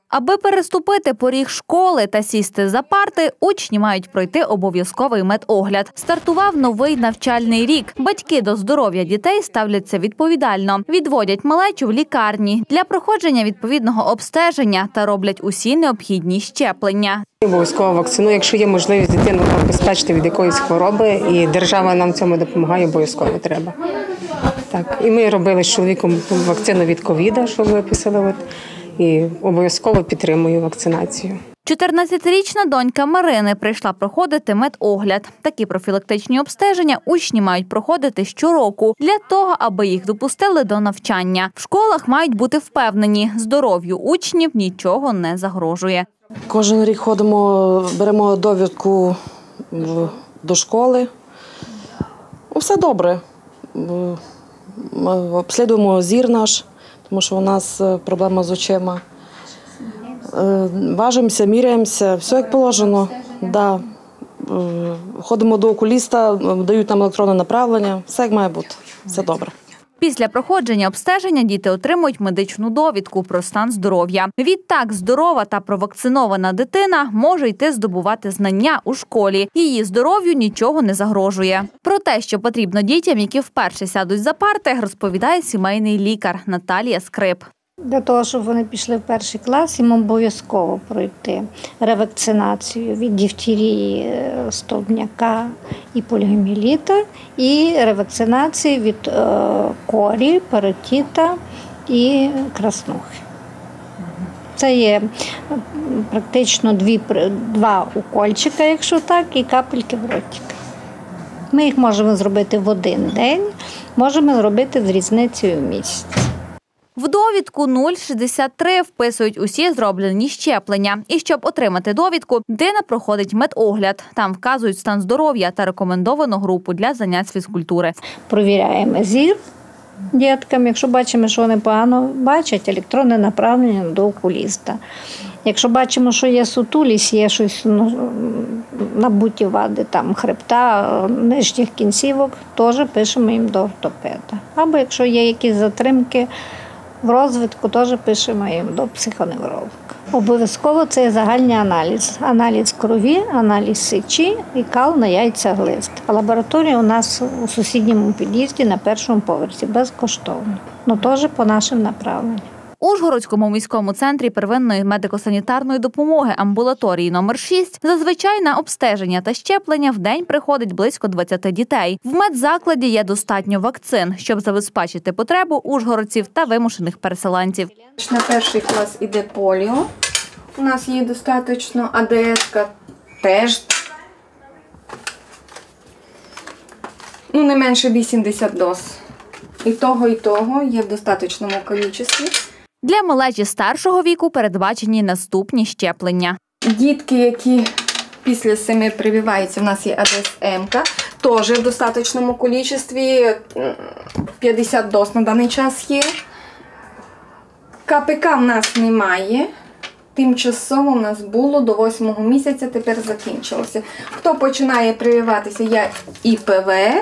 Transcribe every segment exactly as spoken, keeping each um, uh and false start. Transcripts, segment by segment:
Аби переступити поріг школи та сісти за парти, учні мають пройти обов'язковий медогляд. Стартував новий навчальний рік. Батьки до здоров'я дітей ставляться відповідально. Відводять малечу в лікарні для проходження відповідного обстеження та роблять усі необхідні щеплення. Обов'язково вакцину, якщо є можливість дитину обезпечити від якоїсь хвороби, і держава нам в цьому допомагає, обов'язково треба. Так. І ми робили з чоловіком вакцину від ковіда, що виписали, от, і обов'язково підтримую вакцинацію. чотирнадцятирічна донька Марини прийшла проходити медогляд. Такі профілактичні обстеження учні мають проходити щороку для того, аби їх допустили до навчання. В школах мають бути впевнені, здоров'ю учнів нічого не загрожує. Кожен рік ходимо, беремо довідку до школи. Все добре. Ми обслідуємо зір наш, тому що у нас проблема з очима. Важимося, міряємося, все як положено. Да. Ходимо до окуліста, дають нам електронне направлення, все як має бути, все добре. Після проходження обстеження діти отримують медичну довідку про стан здоров'я. Відтак, здорова та провакцинована дитина може йти здобувати знання у школі. Її здоров'ю нічого не загрожує. Про те, що потрібно дітям, які вперше сядуть за парти, розповідає сімейний лікар Наталія Скрип. Для того, щоб вони пішли в перший клас, їм обов'язково пройти ревакцинацію від дифтерії, стовбняка і поліомієліта, і ревакцинацію від корі, паротита і краснухи. Це є практично дві, два укольчика, якщо так, і капельки в ротик. Ми їх можемо зробити в один день, можемо зробити з різницею в місяць. В довідку нуль шістдесят три вписують усі зроблені щеплення. І щоб отримати довідку, дитина проходить медогляд. Там вказують стан здоров'я та рекомендовану групу для занять з фізкультури. Провіряємо зір діткам. Якщо бачимо, що вони погано бачать, електронне направлення до окуліста. Якщо бачимо, що є сутулість, є щось набуті вади там, хребта, нижніх кінцівок, теж пишемо їм до ортопеда. Або якщо є якісь затримки в розвитку, теж пишемо їм до психоневролога. Обов'язково це є загальний аналіз. Аналіз крові, аналіз сечі і кал на яйця глист. А лабораторія у нас у сусідньому під'їзді на першому поверсі, безкоштовно. Ну теж по нашим направленням. У Ужгородському міському центрі первинної медико-санітарної допомоги амбулаторії номер шість зазвичай на обстеження та щеплення в день приходить близько двадцяти дітей. В медзакладі є достатньо вакцин, щоб забезпечити потребу ужгородців та вимушених переселенців. На перший клас іде поліо, у нас є достатньо, а де ес-ка теж. Ну, не менше вісімдесят доз. І того, і того є в достатньому кількості. Для малечі старшого віку передбачені наступні щеплення. Дітки, які після семи прививаються, у нас є АДС-М-ка, теж в достатньому кількості, п'ятдесят доз на даний час є. КПК в нас немає, тимчасово в нас було до восьмого місяця, тепер закінчилося. Хто починає прививатися, є І Пе Ве.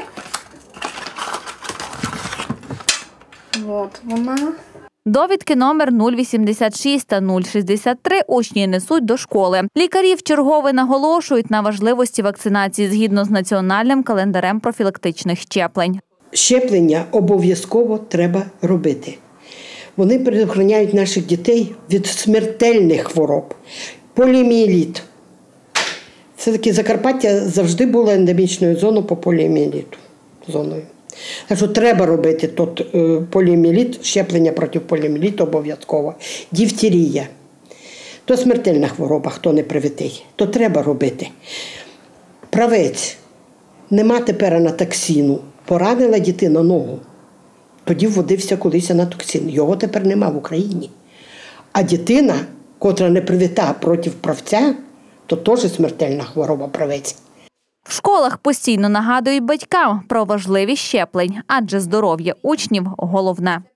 От вона. Довідки номер нуль вісімдесят шість та нуль шістдесят три учні несуть до школи. Лікарі вчергове наголошують на важливості вакцинації згідно з національним календарем профілактичних щеплень. Щеплення обов'язково треба робити. Вони предохороняють наших дітей від смертельних хвороб. Поліомієліт. Все-таки Закарпаття завжди було ендемічною зоною по поліомієліту. Зоною. Так що треба робити тут поліомієліт, щеплення проти поліомієліту обов'язково. Дифтерія. То смертельна хвороба, хто не привитий. То треба робити. Правець. Нема тепер анатоксину. Поранила дитина ногу. Тоді вводився колись анатоксин. Його тепер нема в Україні. А дитина, котра не привита проти правця, то теж смертельна хвороба правець. В школах постійно нагадують батькам про важливість щеплень, адже здоров'я учнів головне.